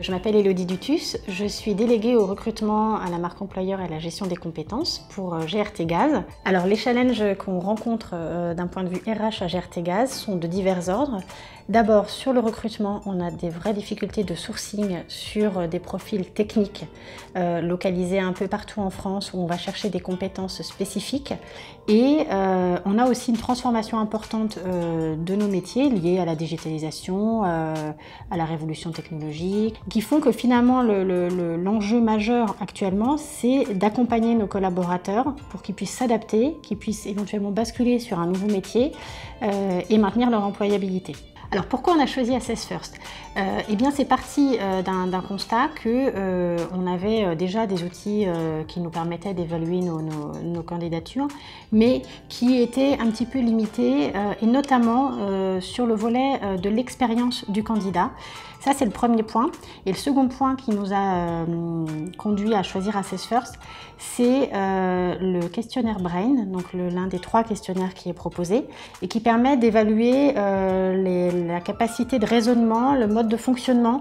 Je m'appelle Élodie Dutus, je suis déléguée au recrutement à la marque employeur et à la gestion des compétences pour GRT Gaz. Alors les challenges qu'on rencontre d'un point de vue RH à GRT Gaz sont de divers ordres. D'abord sur le recrutement, on a des vraies difficultés de sourcing sur des profils techniques localisés un peu partout en France où on va chercher des compétences spécifiques. Et on a aussi une transformation importante de nos métiers liés à la digitalisation, à la révolution technologique, qui font que finalement l'enjeu majeur actuellement, c'est d'accompagner nos collaborateurs pour qu'ils puissent s'adapter, qu'ils puissent éventuellement basculer sur un nouveau métier et maintenir leur employabilité. Alors pourquoi on a choisi Assess First? Eh bien c'est parti d'un constat que on avait déjà des outils qui nous permettaient d'évaluer nos candidatures, mais qui étaient un petit peu limités et notamment sur le volet de l'expérience du candidat. Ça c'est le premier point. Et le second point qui nous a conduit à choisir Assess First, c'est le questionnaire Brain, donc l'un des 3 questionnaires qui est proposé et qui permet d'évaluer la capacité de raisonnement, le mode de fonctionnement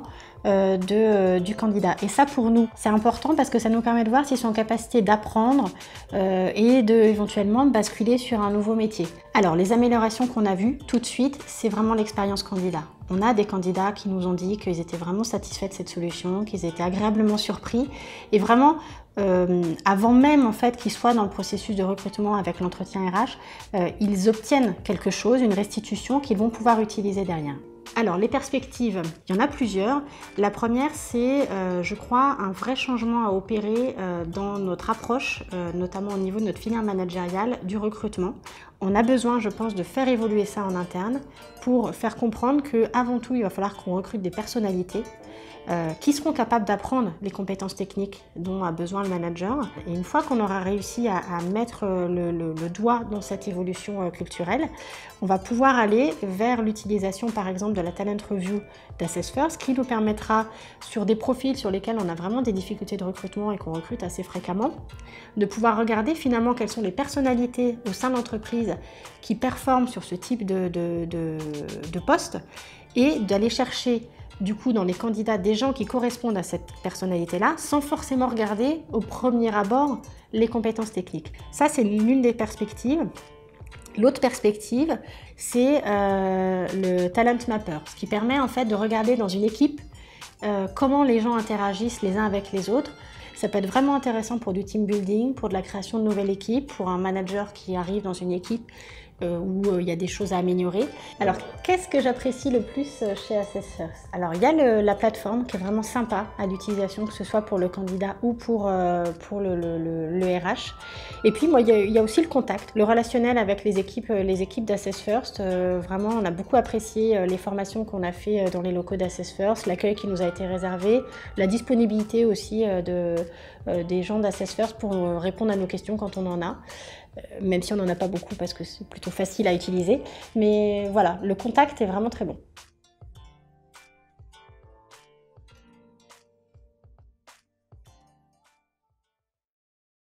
du candidat. Et ça pour nous, c'est important parce que ça nous permet de voir s'ils sont en capacité d'apprendre et éventuellement de basculer sur un nouveau métier. Alors les améliorations qu'on a vues tout de suite, c'est vraiment l'expérience candidat. On a des candidats qui nous ont dit qu'ils étaient vraiment satisfaits de cette solution, qu'ils étaient agréablement surpris et vraiment avant même en fait qu'ils soient dans le processus de recrutement avec l'entretien RH, ils obtiennent quelque chose, une restitution qu'ils vont pouvoir utiliser derrière. Alors les perspectives, il y en a plusieurs. La première c'est, je crois, un vrai changement à opérer dans notre approche, notamment au niveau de notre filière managériale du recrutement. On a besoin, je pense, de faire évoluer ça en interne pour faire comprendre qu'avant tout, il va falloir qu'on recrute des personnalités qui seront capables d'apprendre les compétences techniques dont a besoin le manager. Et une fois qu'on aura réussi à mettre le doigt dans cette évolution culturelle, on va pouvoir aller vers l'utilisation par exemple de la Talent Review d'Assess First qui nous permettra sur des profils sur lesquels on a vraiment des difficultés de recrutement et qu'on recrute assez fréquemment, de pouvoir regarder finalement quelles sont les personnalités au sein de l'entreprise qui performent sur ce type de poste et d'aller chercher du coup dans les candidats des gens qui correspondent à cette personnalité-là sans forcément regarder au premier abord les compétences techniques. Ça c'est l'une des perspectives. L'autre perspective, c'est le Talent Mapper, ce qui permet en fait de regarder dans une équipe comment les gens interagissent les uns avec les autres. Ça peut être vraiment intéressant pour du team building, pour de la création de nouvelles équipes, pour un manager qui arrive dans une équipe où il y a des choses à améliorer. Alors, qu'est-ce que j'apprécie le plus chez Assess First? Alors, il y a la plateforme qui est vraiment sympa à l'utilisation, que ce soit pour le candidat ou pour le RH. Et puis, moi, il y a aussi le contact, le relationnel avec les équipes d'Assess First. Vraiment, on a beaucoup apprécié les formations qu'on a fait dans les locaux d'Assess First, l'accueil qui nous a été réservé, la disponibilité aussi des gens d'Assess First pour répondre à nos questions quand on en a. Même si on n'en a pas beaucoup parce que c'est plutôt facile à utiliser. Mais voilà, le contact est vraiment très bon.